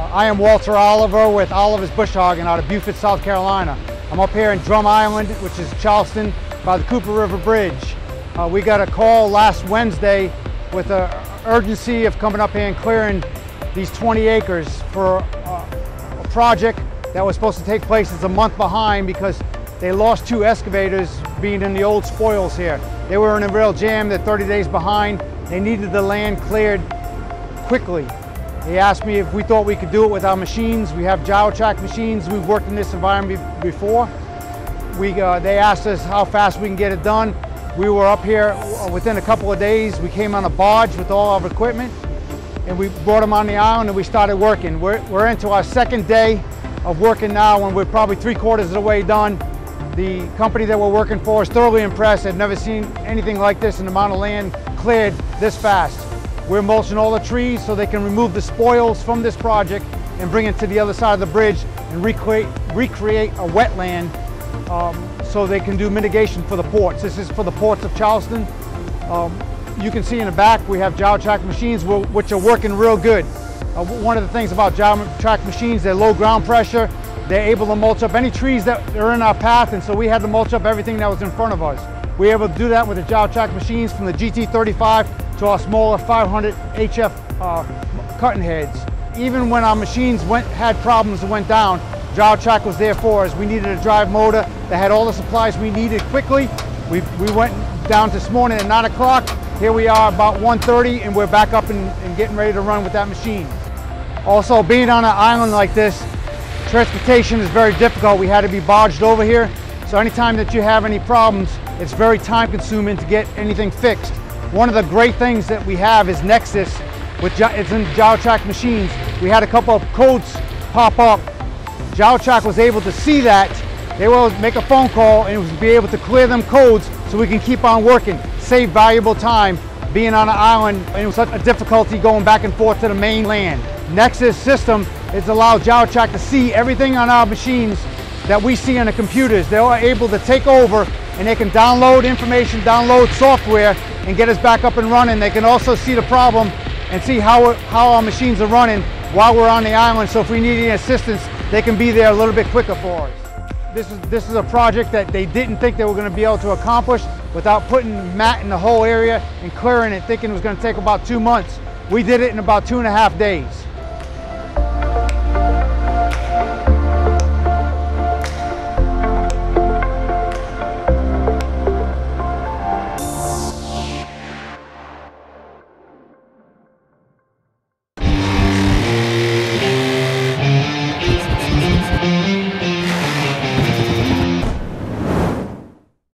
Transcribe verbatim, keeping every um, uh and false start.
I am Walter Oliver with Oliver's Bush Hogging out of Beaufort, South Carolina. I'm up here in Drum Island, which is Charleston, by the Cooper River Bridge. Uh, we got a call last Wednesday with an urgency of coming up here and clearing these twenty acres for uh, a project that was supposed to take place. It's a month behind because they lost two excavators being in the old spoils here. They were in a real jam. They're thirty days behind. They needed the land cleared quickly. They asked me if we thought we could do it with our machines. We have gyro track machines. We've worked in this environment before. We, uh, they asked us how fast we can get it done. We were up here within a couple of days. We came on a barge with all our equipment and we brought them on the island and we started working. We're, we're into our second day of working now and we're probably three quarters of the way done. The company that we're working for is thoroughly impressed. I've never seen anything like this, an amount of land cleared this fast. We're mulching all the trees so they can remove the spoils from this project and bring it to the other side of the bridge and recreate, recreate a wetland um, so they can do mitigation for the ports. This is for the ports of Charleston. Um, you can see in the back we have gyro track machines which are working real good. Uh, one of the things about gyro track machines, they're low ground pressure. They're able to mulch up any trees that are in our path, and so we had to mulch up everything that was in front of us. We were able to do that with the gyro track machines, from the G T thirty-five to our smaller five hundred H F uh, cutting heads. Even when our machines went, had problems and went down, gyro track was there for us. We needed a drive motor that had all the supplies we needed quickly. We, we went down this morning at nine o'clock. Here we are about one thirty and we're back up and, and getting ready to run with that machine. Also, being on an island like this, transportation is very difficult. We had to be barged over here. So anytime that you have any problems, it's very time consuming to get anything fixed. One of the great things that we have is Nexus, which it's in gyro track machines. We had a couple of codes pop up. Gyro track was able to see that. They will make a phone call and be able to clear them codes so we can keep on working, save valuable time being on an island. And it was such a difficulty going back and forth to the mainland. Nexus system has allowed gyro track to see everything on our machines that we see on the computers. They are able to take over and they can download information, download software, and get us back up and running. They can also see the problem and see how, how our machines are running while we're on the island. So if we need any assistance, they can be there a little bit quicker for us. This is, this is a project that they didn't think they were going to be able to accomplish without putting mat in the whole area and clearing it, thinking it was going to take about two months. We did it in about two and a half days.